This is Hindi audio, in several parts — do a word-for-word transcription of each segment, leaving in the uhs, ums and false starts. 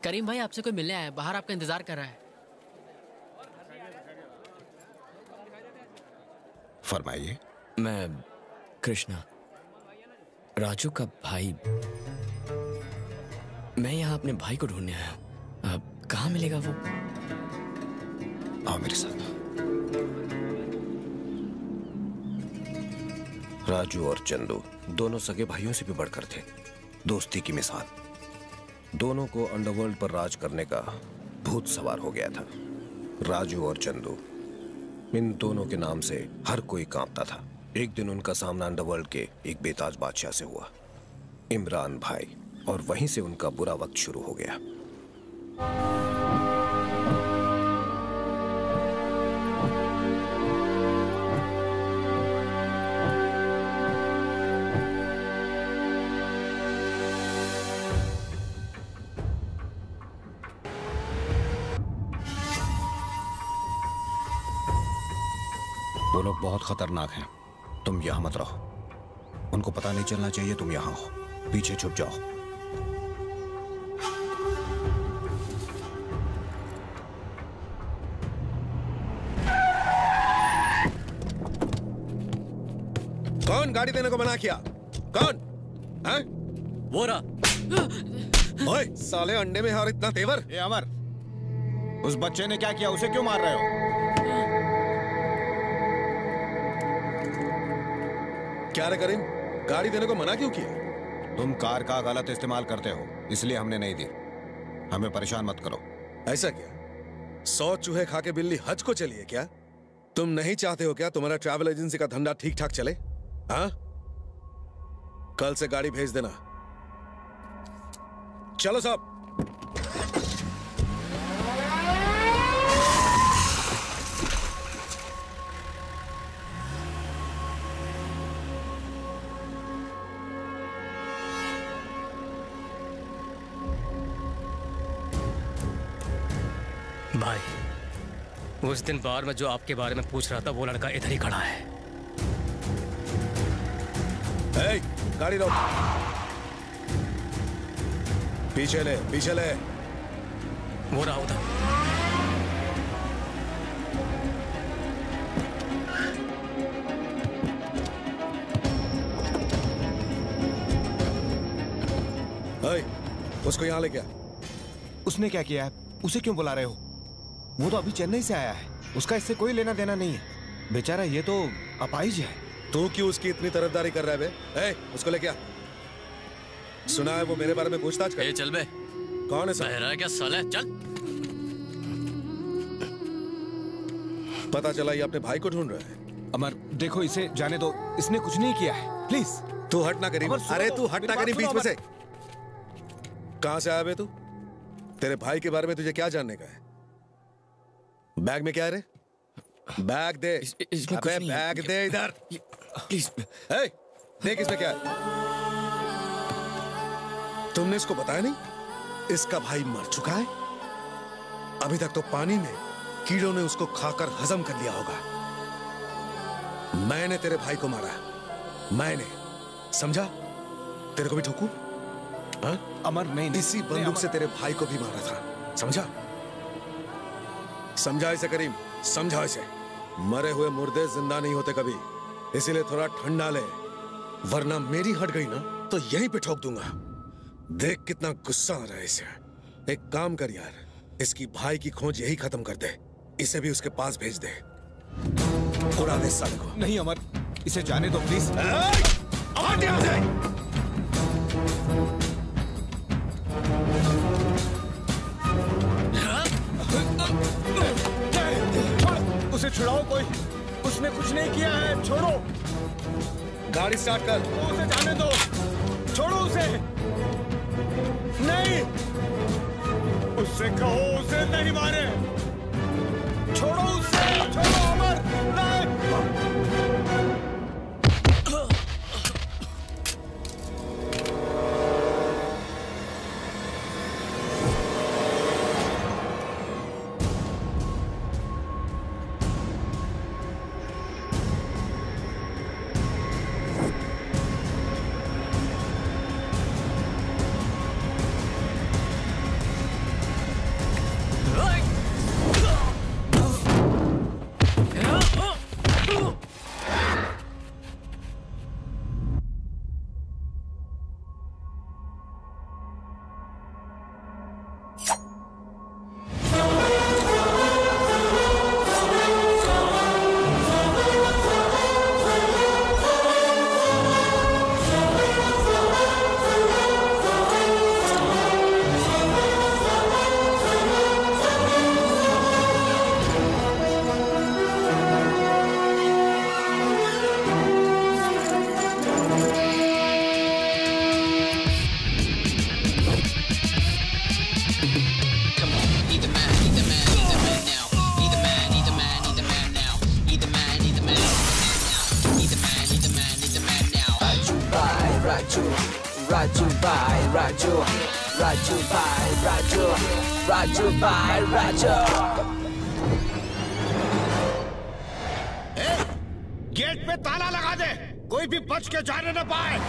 करीम भाई आपसे कोई मिलने आया है, बाहर आपका इंतजार कर रहा है। फरमाइए। मैं कृष्णा, राजू का भाई। मैं यहाँ अपने भाई को ढूंढने आया हूँ। अब कहाँ मिलेगा वो? आओ मेरे साथ। राजू और चंदू दोनों सगे भाइयों से भी बढ़कर थे, दोस्ती की मिसाल। दोनों को अंडरवर्ल्ड पर राज करने का भूत सवार हो गया था। राजू और चंदू, इन दोनों के नाम से हर कोई कांपता था। एक दिन उनका सामना अंडरवर्ल्ड के एक बेताज बादशाह से हुआ, इमरान भाई, और वहीं से उनका बुरा वक्त शुरू हो गया। वो लोग बहुत खतरनाक हैं, तुम यहां मत रहो। उनको पता नहीं चलना चाहिए तुम यहां हो, पीछे छुप जाओ। कौन गाड़ी देने को मना किया? कौन है? वो रहा। ओए साले, अंडे में और इतना तेवर। ए अमर, उस बच्चे ने क्या किया? उसे क्यों मार रहे हो? क्या रे करीम, गाड़ी देने को मना क्यों किया? तुम कार का गलत इस्तेमाल करते हो, इसलिए हमने नहीं दी। हमें परेशान मत करो। ऐसा क्या? सौ चूहे खा के बिल्ली हज को चली है क्या? तुम नहीं चाहते हो क्या तुम्हारा ट्रैवल एजेंसी का धंधा ठीक ठाक चले? हाँ, कल से गाड़ी भेज देना। चलो साहब। भाई, उस दिन बार में जो आपके बारे में पूछ रहा था वो लड़का इधर ही खड़ा है। ए, गाड़ी रोक। पीछे ले, पीछे ले। वो रहा उधर। ए, उसको यहाँ ले क्या? उसने क्या किया है? उसे क्यों बुला रहे हो? वो तो अभी चेन्नई से आया है, उसका इससे कोई लेना देना नहीं है। बेचारा ये तो अपाहिज है। तू क्यों उसकी इतनी तरफदारी कर रहा है बे? ए, उसको ले क्या? सुना है वो मेरे बारे में पूछताछ कर। ए, चल बे। कौन है सर? बहरा है क्या साले? चल। पता चला ये अपने भाई को ढूंढ रहा है। अमर देखो, इसे जाने दो, इसने कुछ नहीं किया है, प्लीज। तू हट ना करीब। अरे तू हट ना करीब बीच में से। कहां से आया बे तू? तेरे भाई के बारे में तुझे क्या जानने का है? बैग में क्या है रे? बैग दे। इस, इसमें अबे कुछ नहीं बैग है। दे इधर। प्लीज। ए, देख इसमें क्या है। तुमने इसको बताया नहीं? इसका भाई मर चुका है। अभी तक तो पानी में कीड़ों ने उसको खाकर हजम कर लिया होगा। मैंने तेरे भाई को मारा, मैंने, समझा? तेरे को भी ठोकू? हाँ? अमर नहीं, नहीं इसी बंदूक से तेरे भाई को भी मारा था, समझा? समझा इसे करीम, समझा इसे। मरे हुए मुर्दे जिंदा नहीं होते कभी, इसीलिए थोड़ा ठंडा ले, वरना मेरी हट गई ना तो यहीं पे ठोक दूंगा। देख कितना गुस्सा आ रहा है इसे। एक काम कर यार, इसकी भाई की खोज यही खत्म कर दे, इसे भी उसके पास भेज दे, उड़ा दे साले को। नहीं अमर, इसे जाने दो प्लीज। हट यहाँ से। उसे छुड़ाओ कोई, उसने कुछ नहीं किया है, छोड़ो। गाड़ी स्टार्ट कर। उसे जाने दो, छोड़ो उसे। नहीं, उससे कहो उसे नहीं मारे। छोड़ो उसे, छोड़ो अमर। नहीं। Raju bhai Raju, Raju bhai Raju, Raju bhai Raju. Gate पे ताला लगा दे, कोई भी बच के जाने न पाए।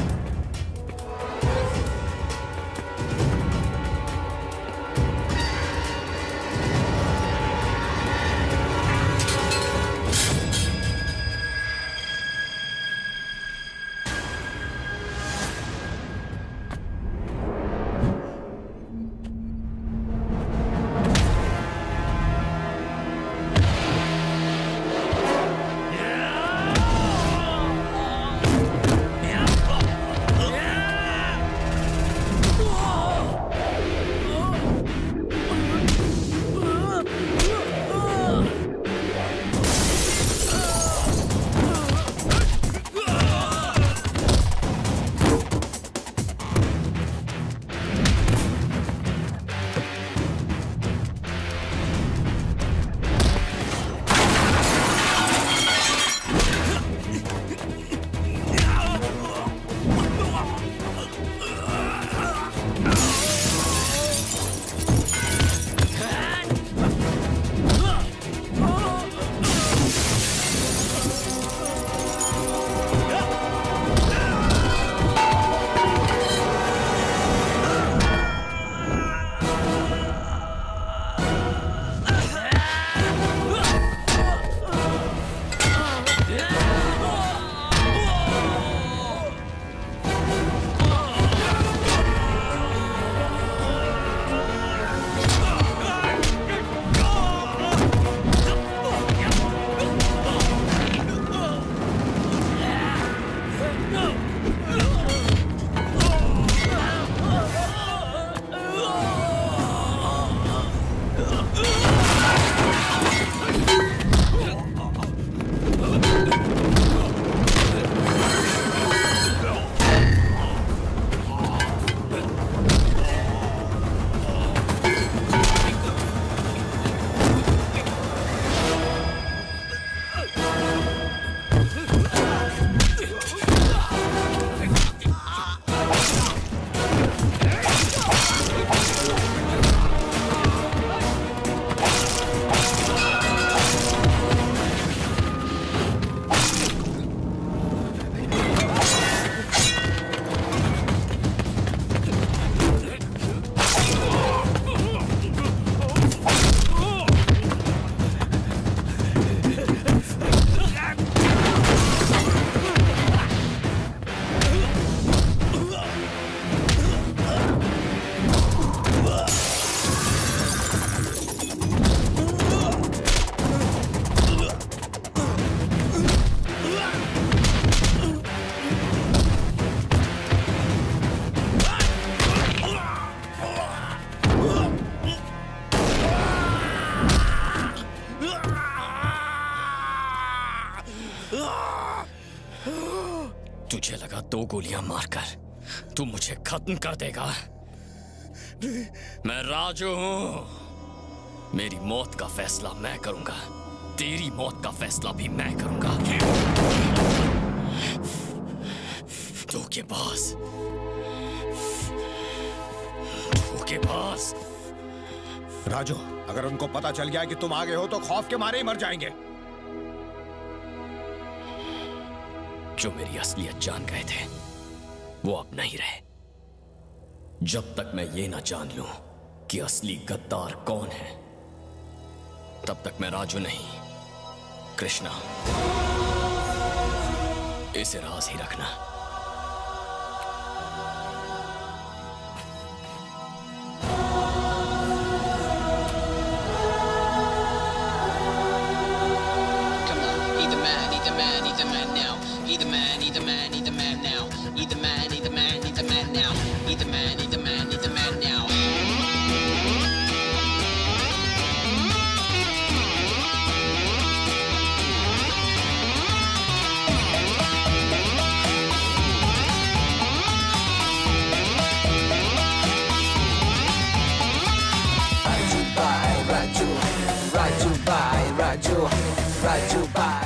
तुझे लगा दो गोलियां मारकर तू मुझे खत्म कर देगा? मैं राजू हूं। मेरी मौत का फैसला मैं करूंगा, तेरी मौत का फैसला भी मैं करूंगा। धोखेबाज, धोखेबाज। राजू, अगर उनको पता चल गया कि तुम आगे हो तो खौफ के मारे ही मर जाएंगे। जो मेरी असलियत जान गए थे वो अब नहीं रहे। जब तक मैं ये ना जान लूं कि असली गद्दार कौन है, तब तक मैं राजू नहीं, कृष्णा। इसे राज ही रखना। He's the man, he's the man, he's the man now. Raju bhai, Raju, Raju bhai, Raju, Raju bhai.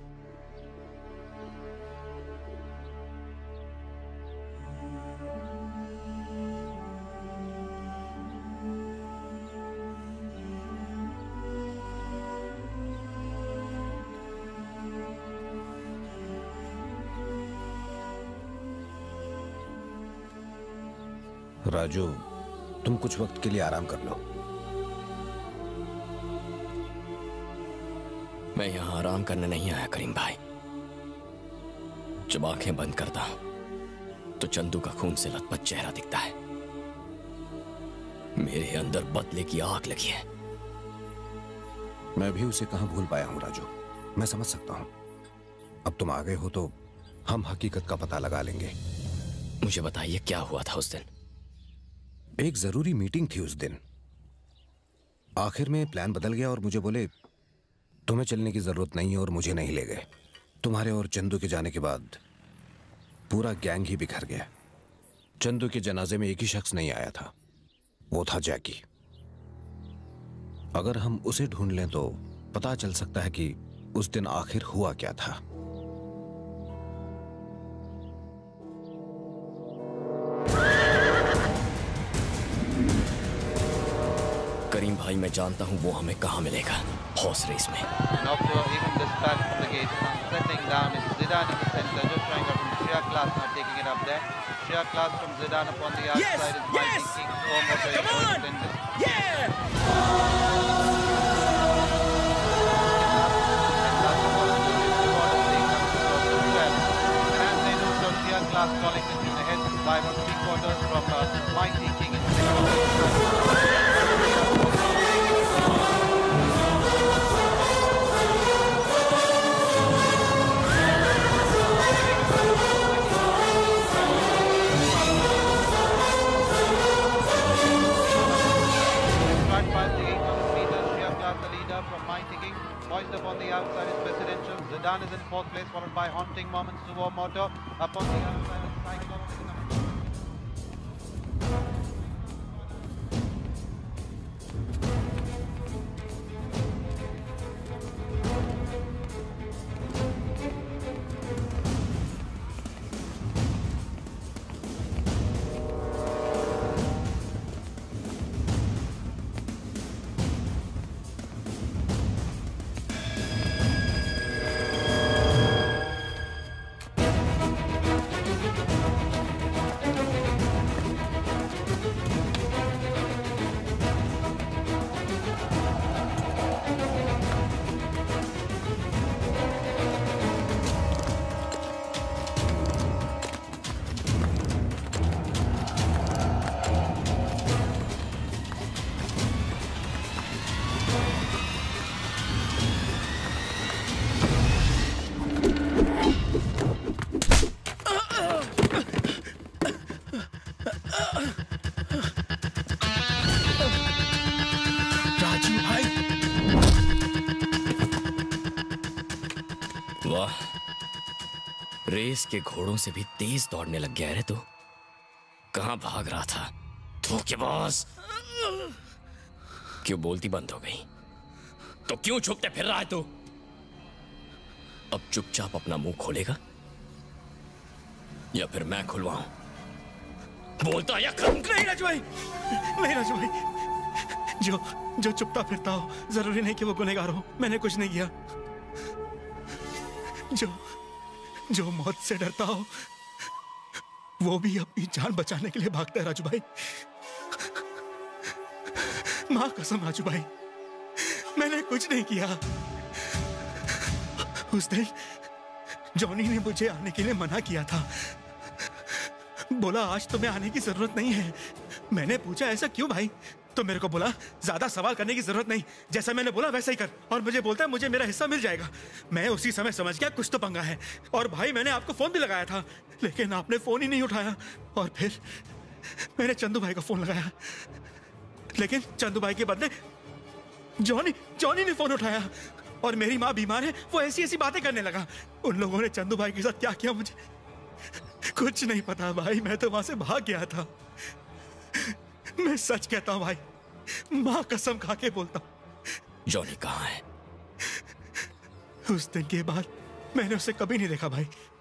Raju, तुम कुछ वक्त के लिए आराम कर लो। मैं यहां आराम करने नहीं आया करीम भाई। जब आंखें बंद करता तो चंदू का खून से लथपथ चेहरा दिखता है। मेरे अंदर बदले की आग लगी है। मैं भी उसे कहां भूल पाया हूं राजू। मैं समझ सकता हूं। अब तुम आ गए हो तो हम हकीकत का पता लगा लेंगे। मुझे बताइए क्या हुआ था उस दिन? एक जरूरी मीटिंग थी उस दिन। आखिर में प्लान बदल गया और मुझे बोले तुम्हें चलने की जरूरत नहीं है और मुझे नहीं ले गए। तुम्हारे और चंदू के जाने के बाद पूरा गैंग ही बिखर गया। चंदू के जनाजे में एक ही शख्स नहीं आया था, वो था जैकी। अगर हम उसे ढूंढ लें तो पता चल सकता है कि उस दिन आखिर हुआ क्या था। करीम भाई, मैं जानता हूं वो हमें कहां मिलेगा। हॉर्स रेस में। Poised upon the outside is Presidential. Zidane is in fourth place, followed by Haunting Moments, Suvomoto. Upon the outside is Cyclone. Race के घोड़ों से भी तेज दौड़ने लग गया रे तू। कहां भाग रहा था? धोखेबाज। क्यों बोलती बंद हो गई? तो क्यों छुपते फिर रहा है तू? अब चुपचाप अपना मुंह खोलेगा या फिर मैं खुलवाऊं? बोलता या खत्म? नहीं राजू भाई, नहीं राजू भाई। जो जो चुपता फिरता हो जरूरी नहीं कि वो गुनहगार हो। मैंने कुछ नहीं किया। जो जो मौत से डरता हो वो भी अपनी जान बचाने के लिए भागता है राजू भाई। मां कसम राजू भाई, मैंने कुछ नहीं किया। उस दिन जॉनी ने मुझे आने के लिए मना किया था। बोला आज तुम्हें आने की जरूरत नहीं है। मैंने पूछा ऐसा क्यों भाई? तो मेरे को बोला ज्यादा सवाल करने की जरूरत नहीं, जैसा मैंने बोला वैसा ही कर। और मुझे बोलता है मुझे मेरा हिस्सा मिल जाएगा। मैं उसी समय समझ गया कुछ तो पंगा है। और भाई मैंने आपको फोन भी लगाया था लेकिन आपने फोन ही नहीं उठाया। और फिर मैंने चंदू भाई को फोन लगाया, लेकिन चंदू भाई के बदले जॉनी जॉनी ने फोन उठाया और मेरी माँ बीमार है, वो ऐसी ऐसी बातें करने लगा। उन लोगों ने चंदू भाई के साथ क्या किया मुझे कुछ नहीं पता भाई, मैं तो वहां से भाग गया था। मैं सच कहता हूं भाई, माँ कसम खा के बोलता हूं। जॉनी कहाँ है? उस दिन के बाद मैंने उसे कभी नहीं देखा भाई।